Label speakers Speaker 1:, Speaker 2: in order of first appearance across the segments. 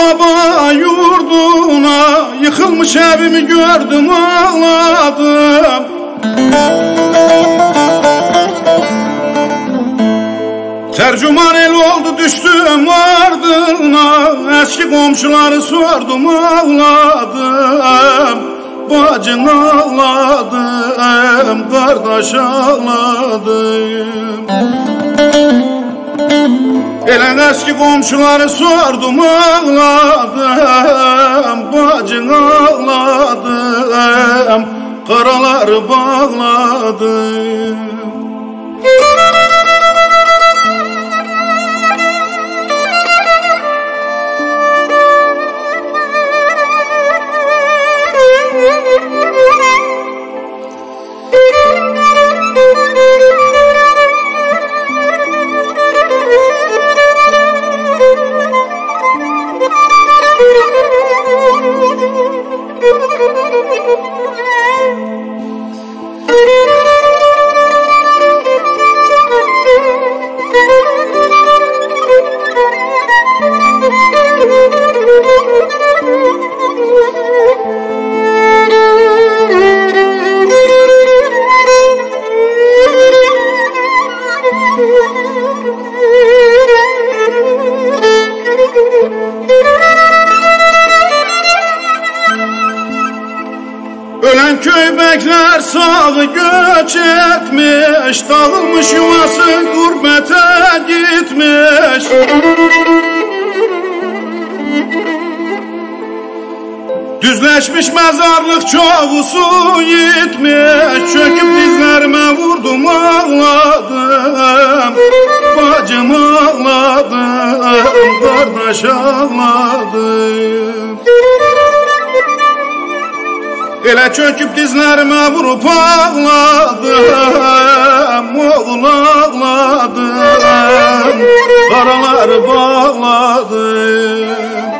Speaker 1: baba yurduna, yıkılmış evimi gördüm ağladım. Tercüman el oldu düştüm ardına, eski komşuları sordum ağladım. Bacın ağladım, kardeş ağladım. Elen eski komşuları sordum ağladım. Bacın ağladım, karaları bağladım. Ölen köybekler sağı göç etmiş, dağılmış yuvası gurbete gitmiş. Düzleşmiş mezarlık çoğusu yitmiş, çöküp dizlerime vurdum ağladım. Bacım ağladım, kardeş ağladım. Elə çöküp dizlerime vurup ağladım, oğul ağladım, karaları bağladım.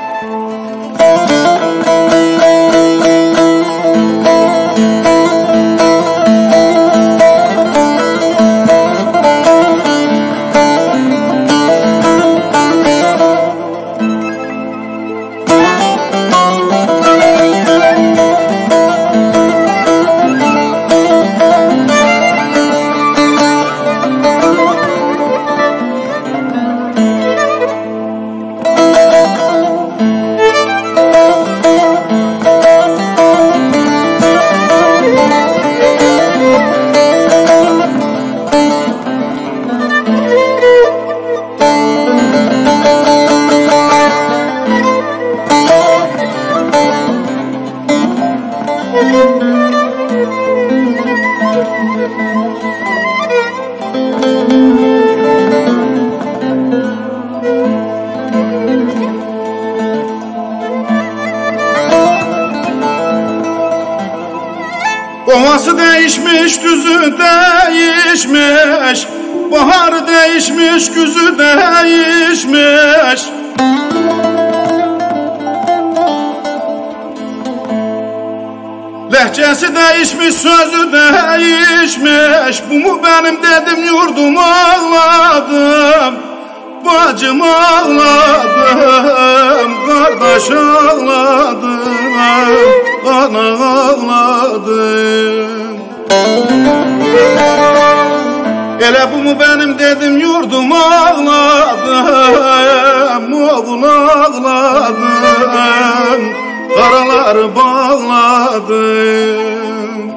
Speaker 1: Ovası değişmiş, düzü değişmiş, bahar değişmiş, güzü değişmiş. Lehçesi değişmiş, sözü değişmiş. Bu mu benim dedim yurdum ağladım. Bacım ağladım, kardeş ağladım, ana ağladım. Ele bu mu benim dedim yurdum ağladım, oğul ağladım, karaları bağladım.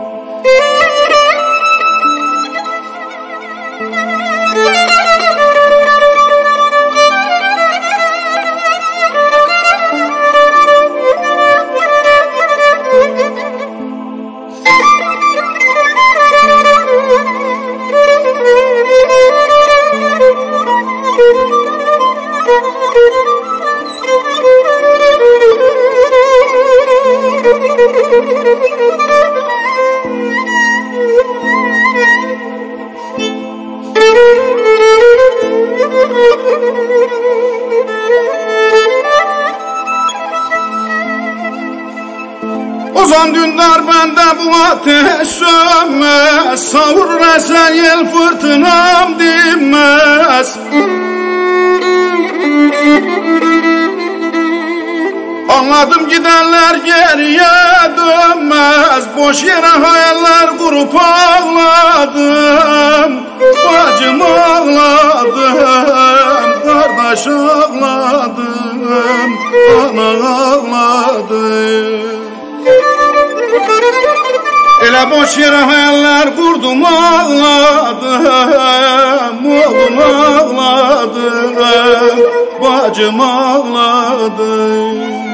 Speaker 1: Ozan Dündar bende bu ateş sönmez, savurur esen yel fırtınam dinmez. Anladım gidenler geriye dönmez. Boş yere hayaller kurup ağladım. Bacım ağladım, kardeş ağladım, ana ağladım. Elə boş yere hayaller kurdum ağladım. Oğlum ağladım, bacım ağladım.